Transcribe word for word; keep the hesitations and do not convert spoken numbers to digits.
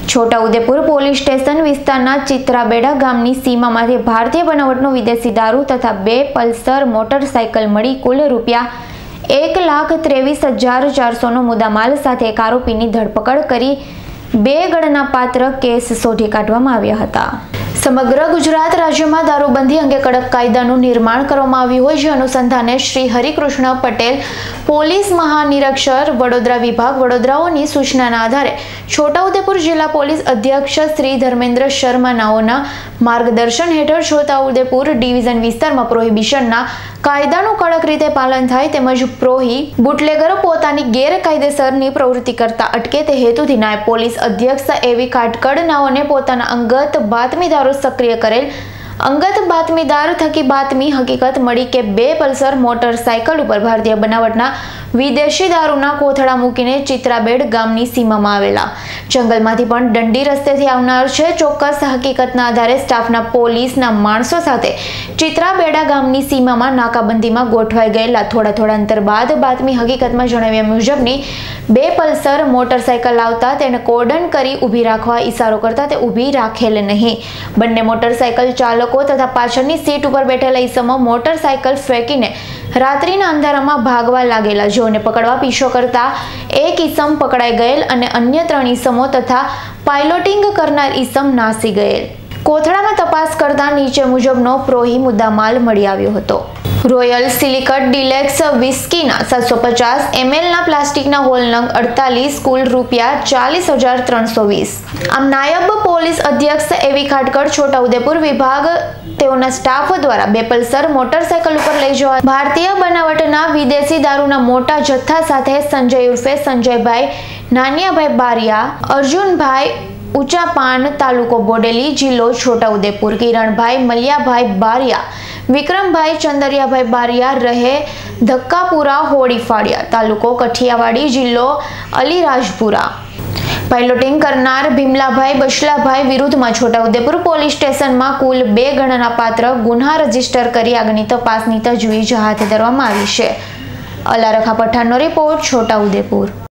Chhota Udepur police station વિસ્તારના ચિત્રાબેડા ગામની સીમામાંથી ભારતીય બનાવટનો વિદેશી દારૂ તથા બે પલ્સર મોટરસાયકલ મળી કુલ રૂપિયા એક લાખ ત્રેવીસ હજાર ચારસોનો મુદ્દામાલ સાથે એક આરોપીની ધરપકડ કરી બે ગણનાપાત્ર કેસ શોધી કાઢવામાં આવ્યા હતા। સમગ્ર ગુજરાત રાજ્યમાં દારૂબંધી અંગે કડક કાયદાનું નિર્માણ કરવામાં આવ્યું હોય જે અનુસંધાને શ્રી હરિકૃષ્ણ પટેલ પોલીસ મહાનિરીક્ષક વડોદરા વિભાગ વડોદરાઓની સૂચનાના આધારે છોટાઉદેપુર જિલ્લા પોલીસ અધ્યક્ષ શ્રી ધર્મેન્દ્ર શર્મા નાઓના માર્ગદર્શન હેઠળ છોટાઉદેપુર ડિવિઝન વિસ્તારમાં પ્રોહિબિશનના કાયદાનું કડક રીતે પાલન થાય તેમજ પ્રોહી બુટલેગરો પોતાની ગેરકાયદેસરની પ્રવૃત્તિ કરતા અટકે તે હેતુથી નાયબ પોલીસ અધ્યક્ષ એવી કાટકડ નાઓને પોતાના અંગત બાતમીદારો સક્રિય કરેલ અંગત બાતમીદાર થકી બાતમી હકીકત મળી કે બે પલ્સર મોટરસાયકલ ઉપર ભારતીય બનાવટના વિદેશી દારૂના કોથળા મૂકીને ચિત્રાબેડ ગામની સીમામાં આવેલા જંગલમાંથી પણ દંડી રસ્તેથી આવનાર છે। ચોક્કસ હકીકતના આધારે સ્ટાફના પોલીસના માણસો સાથે ચિત્રાબેડા ગામની સીમામાં નાકાબંધીમાં ગોઠવાઈ ગયેલા થોડા થોડા અંતર બાદ બાતમી હકીકતમાં જણાવ્યા મુજબની બે પલ્સર મોટરસાયકલ આવતા તેને કોર્ડન કરી ઊભી રાખવા ઈશારો કરતા તે ઊભી રાખેલ નહીં। બંને મોટરસાયકલ ચાલકો તથા પાછળની સીટ ઉપર બેઠેલા ઈસમો મોટરસાયકલ ફેંકીને રાત્રિના અંધારામાં ભાગવા લાગેલા જેઓને પકડવા પીછો કરતા એક ઈસમ પકડાઈ ગયેલ અને અન્ય ત્રણ ઈસમો તથા પાયલોટિંગ કરનાર ઈસમ નાસી ગયેલ। કોથળામાં તપાસ કરતા નીચે મુજબનો પ્રોહી મુદ્દામાલ મળી આવ્યો હતો। રોયલ સિલિકટ ડિલેક્સ વિસ્કીના સાતસો પચાસ એમએલના પ્લાસ્ટિકના હોલ નંગ અડતાલીસ કુલ રૂપિયા ચાલીસ હજાર ત્રણસો વીસ। આમ નાયબ પોલીસ અધ્યક્ષ એવી ખાટકડ છોટાઉદેપુર વિભાગ તેઓના સ્ટાફ દ્વારા બે પલ્સર મોટરસાયકલ ઉપર લઈ જવા ભારતીય બનાવટના વિદેશી દારૂના મોટા જથ્થા સાથે સંજય ઉર્ફે સંજયભાઈ નાનિયાભાઈ બારિયા, અર્જુનભાઈ ઊંચાપાન તાલુકો બોડેલી જિલ્લો છોટાઉદેપુર, કિરણભાઈ મલિયાભાઈ બારિયા, વિક્રમભાઈ ચંદરિયાભાઈ બારિયા રહે ધક્કાપુરા હોડીફાડિયા તાલુકો કઠિયાવાડી જિલ્લો અલીરાજપુરા, પાયલોટિંગ કરનાર ભીમલાભાઈ બશલાભાઈ વિરુદ્ધમાં છોટાઉદેપુર પોલીસ સ્ટેશનમાં કુલ બે ગણનાપાત્ર ગુન્હા રજીસ્ટર કરી આગળની તપાસની તજવીજ હાથ ધરવામાં આવી છે। અલારખા પઠાણનો રિપોર્ટ, છોટાઉદેપુર।